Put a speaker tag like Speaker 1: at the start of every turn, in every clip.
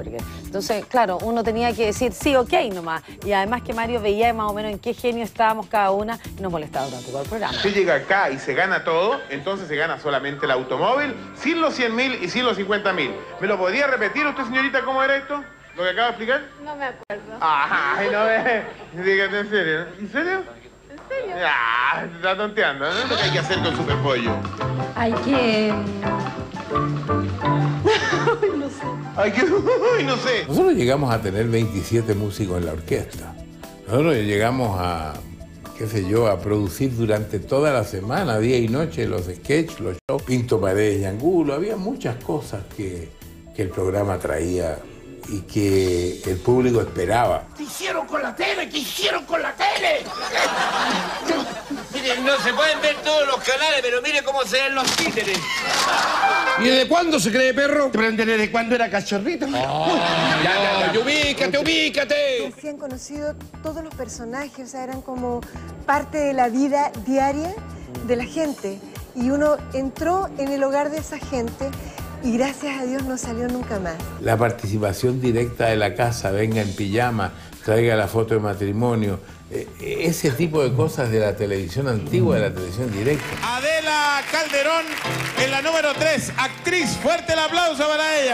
Speaker 1: Porque, entonces, claro, uno tenía que decir sí, ok nomás. Y además que Mario veía más o menos en qué genio estábamos cada una y nos molestaba tampoco el programa.
Speaker 2: Si llega acá y se gana todo, entonces se gana solamente el automóvil, sin los 100.000 y sin los 50.000. ¿Me lo podría repetir usted, señorita, cómo era esto? ¿Lo que acaba de explicar?
Speaker 3: No me acuerdo.
Speaker 2: Ay, no me... Dígate en serio. ¿En serio?
Speaker 3: ¿En serio?
Speaker 2: Ah, se está tonteando. ¿No es lo que hay que hacer con Superpollo?
Speaker 3: Hay que...
Speaker 2: No sé. Hay que... no sé.
Speaker 4: Nosotros llegamos a tener 27 músicos en la orquesta. Nosotros llegamos a, qué sé yo, a producir durante toda la semana, día y noche, los sketches, los shows, Pinto Paredes y Angulo. Había muchas cosas que el programa traía y que el público esperaba.
Speaker 5: ¿Qué hicieron con la tele? ¿Qué hicieron con la tele?
Speaker 6: Miren, no se pueden ver todos los canales, pero mire cómo se ven los títeres.
Speaker 5: ¿Y desde cuándo se cree perro? Pero ¿desde cuándo era cachorrito?
Speaker 6: Ya, ubícate.
Speaker 7: Se han conocido todos los personajes, o sea, eran como parte de la vida diaria de la gente. Y uno entró en el hogar de esa gente y gracias a Dios no salió nunca más.
Speaker 4: La participación directa de la casa, venga en pijama, traiga la foto de matrimonio, ese tipo de cosas de la televisión antigua, de la televisión directa.
Speaker 2: Adela Calderón en la número 3, actriz. Fuerte el aplauso para ella.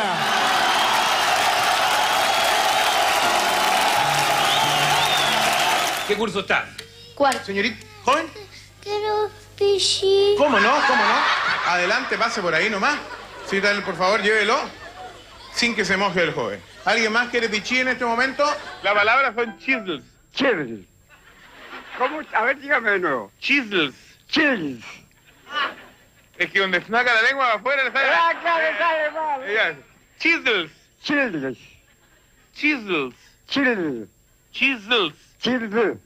Speaker 6: ¿Qué curso estás?
Speaker 3: ¿Cuál?
Speaker 2: Señorita, joven.
Speaker 3: Quiero pichí.
Speaker 2: ¿Cómo no? ¿Cómo no? Adelante, pase por ahí nomás. Sí, dale, por favor, llévelo. Sin que se moje el joven. ¿Alguien más quiere pichí en este momento? La palabra son chisels.
Speaker 8: Chisels. ¿Cómo? A ver, dígame de nuevo.
Speaker 2: Chisels.
Speaker 8: Chisels.
Speaker 2: Es que donde saca la lengua afuera le sale...
Speaker 8: sale mal.
Speaker 2: Chisels.
Speaker 8: Chisels.
Speaker 2: Chisels.
Speaker 8: Chisels.
Speaker 2: Chisels.
Speaker 8: Chisels.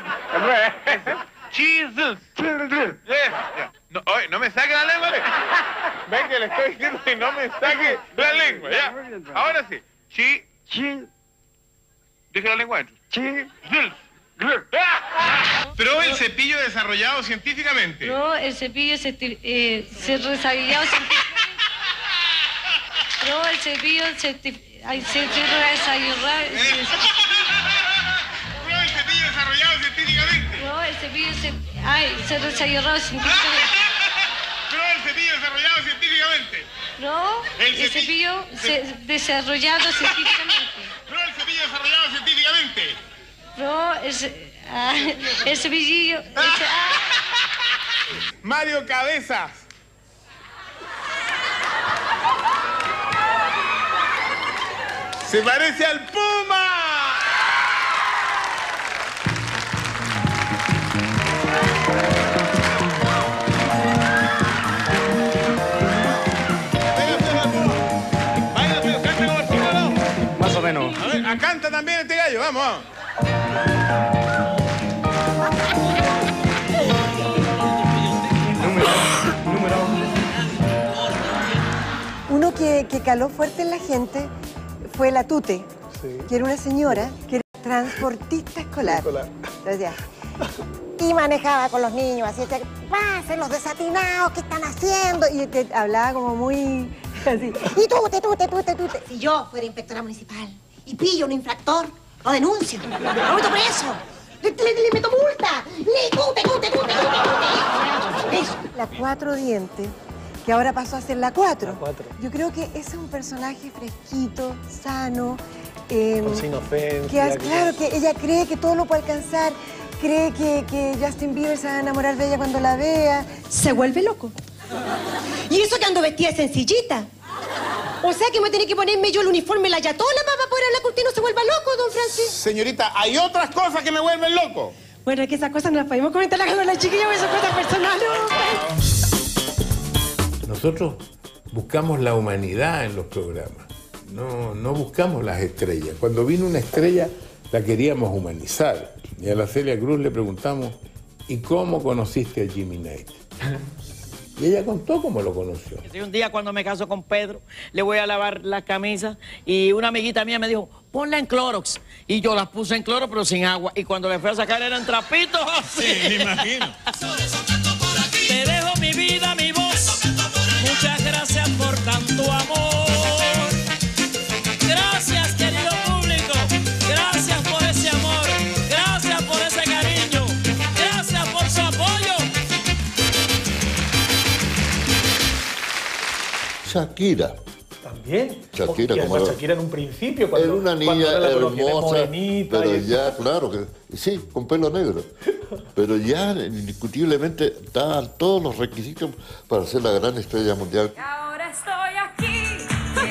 Speaker 2: Chisels.
Speaker 8: Chisels.
Speaker 2: No, oye, no me saque la lengua. Ven que le estoy diciendo que no me saque la lengua, ya. Ahora sí. Deje la lengua adentro. Pero el cepillo desarrollado científicamente.
Speaker 3: No, el cepillo se desarrollado científicamente. No, el cepillo se desarrollado.
Speaker 2: Pero el cepillo desarrollado científicamente.
Speaker 3: No, el cepillo se desarrollado científicamente.
Speaker 2: Pero el cepillo desarrollado científicamente.
Speaker 3: No, el cepillo desarrollado científicamente.
Speaker 2: Pero el cepillo desarrollado científicamente.
Speaker 3: No, el cepillo...
Speaker 2: Mario Cabezas. Se parece al Puma.
Speaker 8: Más o menos.
Speaker 2: A ver, canta también este gallo, vamos.
Speaker 7: Uno que caló fuerte en la gente fue la Tute, que era una señora que era transportista escolar. Entonces, ya. Y manejaba con los niños, así que pasen los desatinados, ¿qué están haciendo? Y te hablaba como muy así. Y Tute.
Speaker 9: Si yo fuera inspectora municipal y pillo un infractor, lo denuncio, lo meto preso, le meto multa, Tute. Eso.
Speaker 7: La Cuatro Dientes, que ahora pasó a ser la Cuatro. Yo creo que ese es un personaje fresquito, sano.
Speaker 10: Sin ofensa.
Speaker 7: Claro, que ella cree que todo lo puede alcanzar, cree que Justin Bieber se va a enamorar de ella cuando la vea.
Speaker 9: Se vuelve loco. Y eso que ando vestida de sencillita. O sea que me tiene que ponerme yo el uniforme, la yatola, para poder hablar que usted no se vuelva loco, don Francis.
Speaker 2: Señorita, hay otras cosas que me vuelven loco.
Speaker 9: Bueno, es que esas cosas no las podemos comentar con la chiquilla, porque son cosas personales.
Speaker 4: Nosotros buscamos la humanidad en los programas, no buscamos las estrellas. Cuando vino una estrella, la queríamos humanizar. Y a la Celia Cruz le preguntamos, ¿y cómo conociste a Jimmy Knight? Y ella contó cómo lo conoció.
Speaker 11: Un día cuando me caso con Pedro, le voy a lavar las camisas y una amiguita mía me dijo, ponla en Clorox. Y yo las puse en cloro, pero sin agua. Y cuando le fui a sacar eran trapitos.
Speaker 2: Sí, me imagino.
Speaker 11: Te dejo mi vida, mi voz. Muchas gracias por tanto amor. Gracias.
Speaker 12: Shakira.
Speaker 10: ¿También?
Speaker 12: Shakira,
Speaker 10: y
Speaker 12: como era,
Speaker 10: Shakira en un principio, cuando,
Speaker 12: era una niña hermosa,
Speaker 10: morenita,
Speaker 12: pero
Speaker 10: y
Speaker 12: ya, claro, que sí, con pelo negro. Pero ya indiscutiblemente daban todos los requisitos para ser la gran estrella mundial.
Speaker 13: Ahora estoy aquí.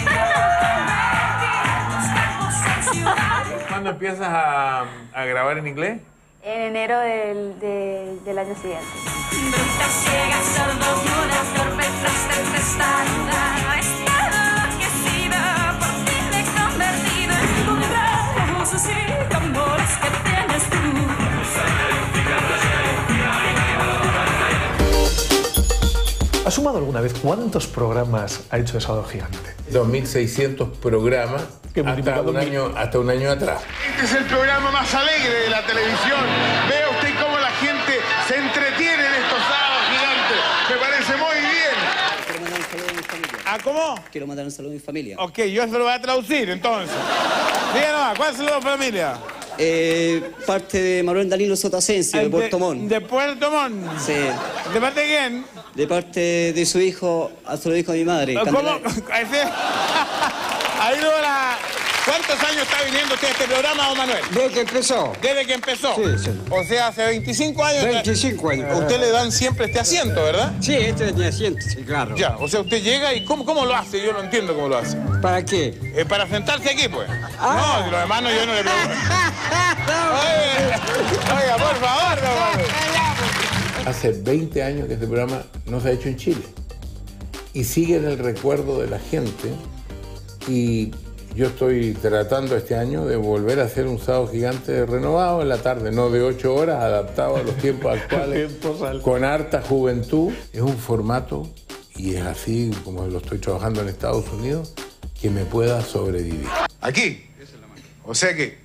Speaker 4: ¿Cuándo empiezas a grabar en inglés?
Speaker 14: En enero del año siguiente.
Speaker 13: Bruta, ciega, sordomuda, torpe, triste, testarda, enloquecida, por ti me he convertido en un gran suicidio, amores que tienes tú.
Speaker 10: ¿Has sumado alguna vez cuántos programas ha hecho de Sábado Gigante?
Speaker 4: 2.600 programas hasta un año atrás.
Speaker 2: Este es el programa más alegre de la televisión. Vea usted cómo la gente se entretiene en estos sábados gigantes. Me parece muy bien.
Speaker 15: Quiero mandar un saludo a mi familia.
Speaker 2: ¿Ah, cómo?
Speaker 15: Quiero mandar un saludo a mi familia.
Speaker 2: Ok, yo se lo voy a traducir entonces. Díganos, ¿cuál es el saludo a la familia?
Speaker 15: Parte de Manuel Danilo Sotasensi, de Puerto Montt.
Speaker 2: ¿De Puerto Montt?
Speaker 15: Sí.
Speaker 2: ¿De parte de quién?
Speaker 15: De parte de su hijo, se lo dijo a mi madre.
Speaker 2: ¿Cómo? Ahí lo la... ¿Cuántos años está viniendo usted a este programa, don Manuel?
Speaker 8: Desde que empezó.
Speaker 2: ¿Desde que empezó?
Speaker 8: Sí, sí.
Speaker 2: O sea, hace 25 años.
Speaker 8: 25 años.
Speaker 2: A usted le dan siempre este asiento, ¿verdad?
Speaker 8: Sí, este es mi asiento, sí, claro.
Speaker 2: Ya, o sea, usted llega y ¿cómo lo hace? Yo no entiendo cómo lo hace.
Speaker 8: ¿Para qué?
Speaker 2: Para sentarse aquí, pues. No, si los demás no, yo no le pregunto. Oiga, por favor, don Manuel.
Speaker 4: Hace 20 años que este programa no se ha hecho en Chile. Y sigue en el recuerdo de la gente. Y yo estoy tratando este año de volver a hacer un Sábado Gigante renovado en la tarde, no de 8 horas, adaptado a los tiempos actuales, con harta juventud. Es un formato, y es así como lo estoy trabajando en Estados Unidos, que me pueda sobrevivir.
Speaker 2: Aquí. O sea que